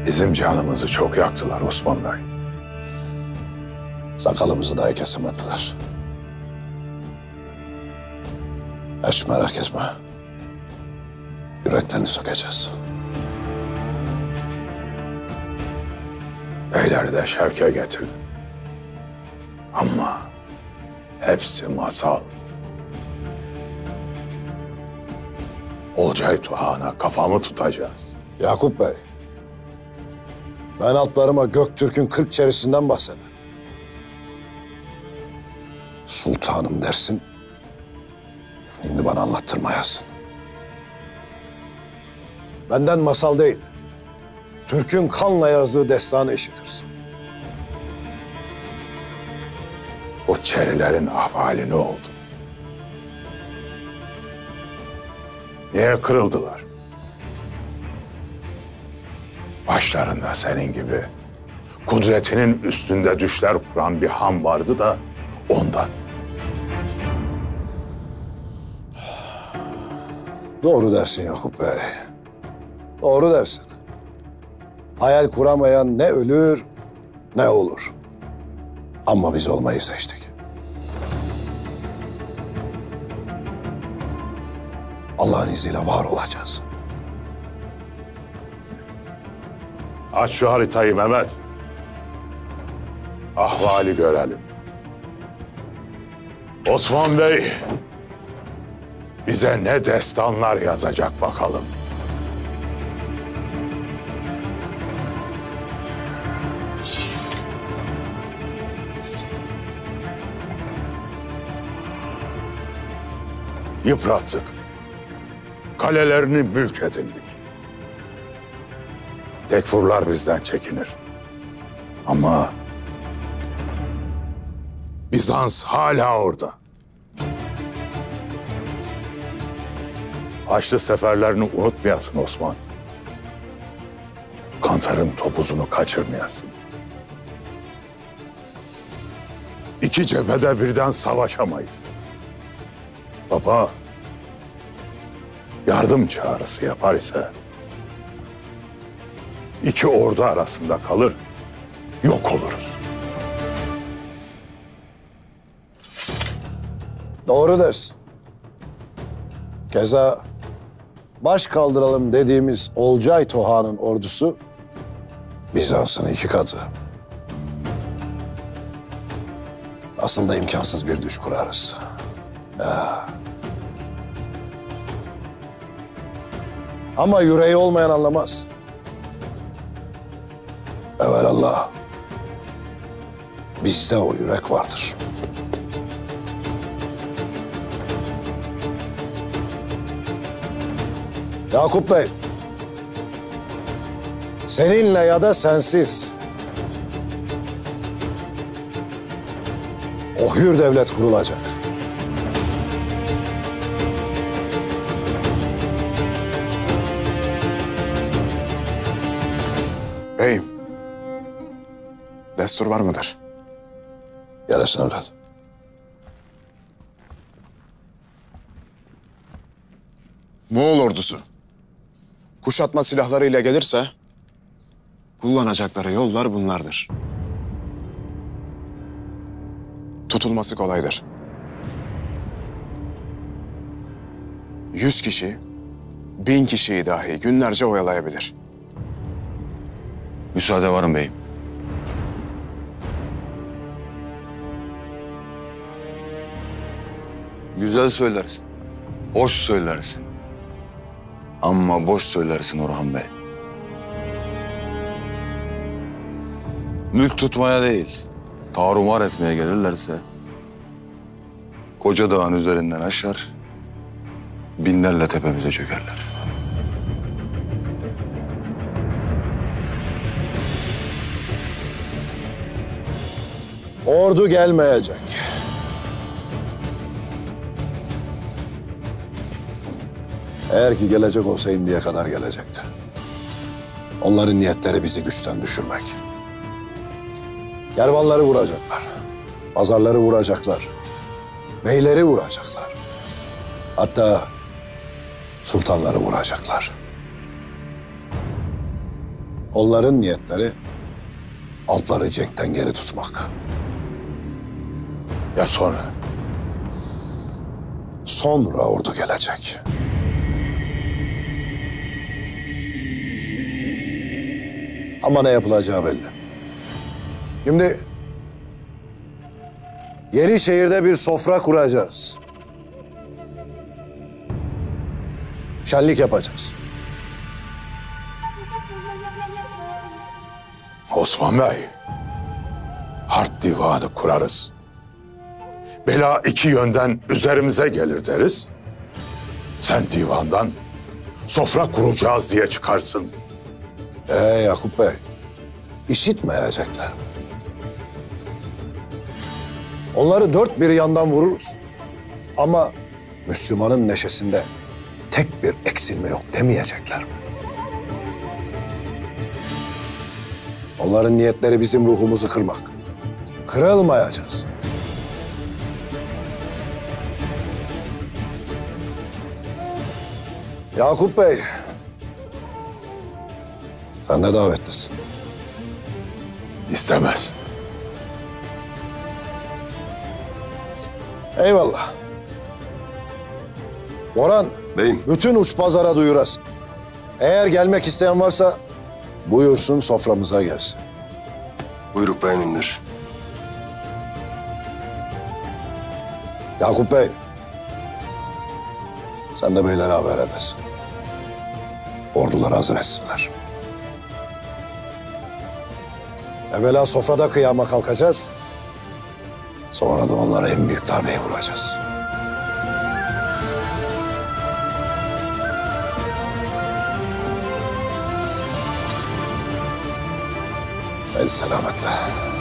Bizim canımızı çok yaktılar Osman Bey. Sakalımızı dahi kesemediler. Hiç merak etme. Yüreklerini sökeceğiz. Beyleri de şevke getirdim. Ama hepsi masal. Olcay Tuhan'a kafamı tutacağız. Yakup Bey, ben atlarıma Göktürk'ün 40 çerisinden bahsederim. Sultanım dersin, şimdi bana anlattırmayasın. Benden masal değil, Türk'ün kanla yazdığı destanı işitirsin. O çerilerin ahvali ne oldu? Niye kırıldılar? Başlarında senin gibi kudretinin üstünde düşler kuran bir han vardı da ondan. Doğru dersin Yakup Bey. Doğru dersin. Hayal kuramayan ne ölür ne olur. Ama biz olmayı seçtik. Allah'ın izniyle var olacağız. Aç şu haritayı Mehmet. Ahvali görelim. Osman Bey bize ne destanlar yazacak bakalım. Yıprattık. Kalelerini mülk edindik. Tekfurlar bizden çekinir. Ama Bizans hala orada. Haçlı seferlerini unutmayasın Osman. Kantar'ın topuzunu kaçırmayasın. İki cephede birden savaşamayız. Baba yardım çağrısı yapar ise iki ordu arasında kalır, yok oluruz. Doğru dersin. Keza baş kaldıralım dediğimiz Olcay Tuhan'ın ordusu Bizans'ın 2 katı. Aslında imkansız bir düş kurarız. Ya. Ama yüreği olmayan anlamaz. Evelallah bizde o yürek vardır. Yakup Bey, seninle ya da sensiz o hür devlet kurulacak. Beyim, destur var mıdır? Gelesin evlat. Moğol ordusu kuşatma silahlarıyla gelirse kullanacakları yollar bunlardır. Tutulması kolaydır. 100 kişi, 1000 kişiyi dahi günlerce oyalayabilir. Müsaade varım beyim. Güzel söylersin. Hoş söylersin. Ama boş söylersin Orhan Bey. Mülk tutmaya değil, tarumar etmeye gelirlerse koca dağın üzerinden aşar, binlerle tepemize çökerler. Ordu gelmeyecek. Eğer ki gelecek olsa indiye kadar gelecekti. Onların niyetleri bizi güçten düşürmek. Kervanları vuracaklar. Pazarları vuracaklar. Beyleri vuracaklar. Hatta sultanları vuracaklar. Onların niyetleri Alpları Cenk'ten geri tutmak. Ya sonra? Sonra ordu gelecek. Ama ne yapılacağı belli. Şimdi Yenişehir'de bir sofra kuracağız. Şenlik yapacağız. Osman Bey, harp divanı kurarız. Bela iki yönden üzerimize gelir deriz. Sen divandan sofra kuracağız diye çıkarsın. Yakup Bey, işitmeyecekler. Onları dört bir yandan vururuz. Ama Müslümanın neşesinde tek bir eksilme yok demeyecekler. Onların niyetleri bizim ruhumuzu kırmak. Kırılmayacağız. Yakup Bey, sen de davetlisin. İstemez. Eyvallah. Orhan, Beyim. bütün uç pazara duyurasın. Eğer gelmek isteyen varsa buyursun soframıza gelsin. Buyruk beyimindir. Yakup Bey, sen de beylere haber edersin. Orduları hazır etsinler. Evvela sofrada kıyama kalkacağız. Sonra da onlara en büyük darbeyi vuracağız. Hadi selametle.